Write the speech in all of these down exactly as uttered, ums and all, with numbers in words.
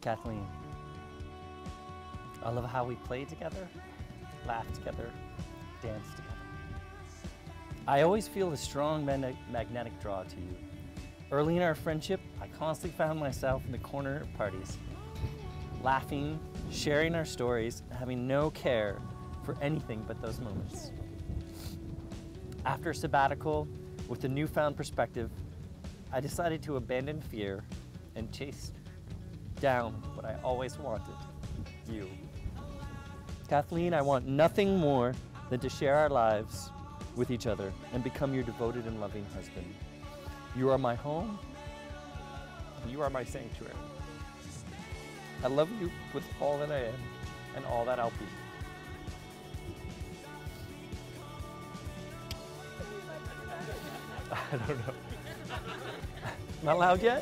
Kathleen. I love how we play together, laugh together, dance together. I always feel a strong mag magnetic draw to you. Early in our friendship, I constantly found myself in the corner at parties, laughing, sharing our stories, having no care for anything but those moments. After a sabbatical, with a newfound perspective, I decided to abandon fear and chase down what I always wanted, you. Kathleen, I want nothing more than to share our lives with each other and become your devoted and loving husband. You are my home, and you are my sanctuary. I love you with all that I am and all that I'll be. I don't know. Not loud yet?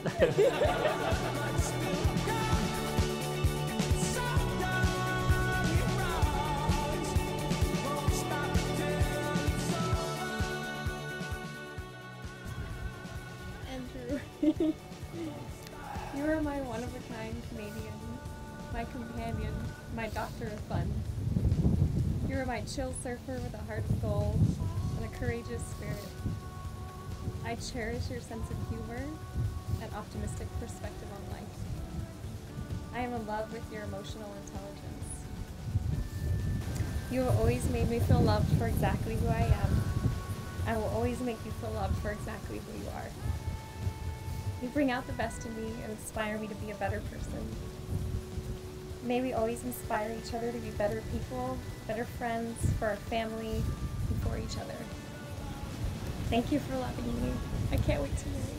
Andrew, you are my one-of-a-kind Canadian, my companion, my doctor of fun. You are my chill surfer with a heart of gold and a courageous spirit. I cherish your sense of humor and optimistic perspective on life. I am in love with your emotional intelligence. You have always made me feel loved for exactly who I am. I will always make you feel loved for exactly who you are. You bring out the best in me and inspire me to be a better person. May we always inspire each other to be better people, better friends, for our family, and for each other. Thank you for loving me. I can't wait to marry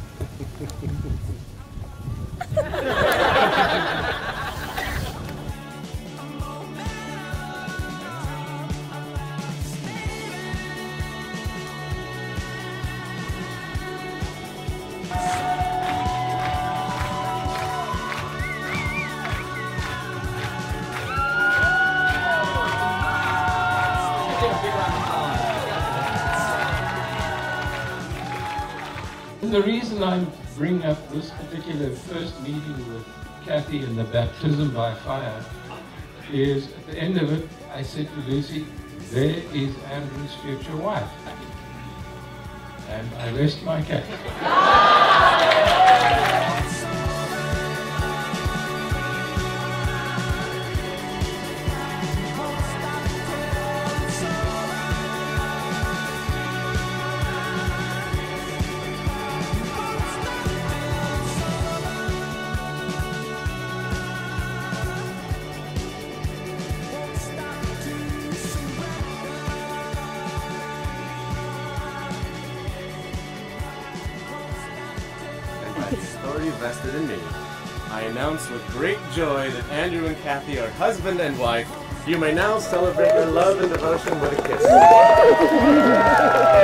The reason I bring up this particular first meeting with Kathy and the baptism by fire is at the end of it, I said to Lucy, there is Andrew's future wife. And I rest my case. Authority vested in me. I announce with great joy that Andrew and Kathy are husband and wife. You may now celebrate your love and devotion with a kiss.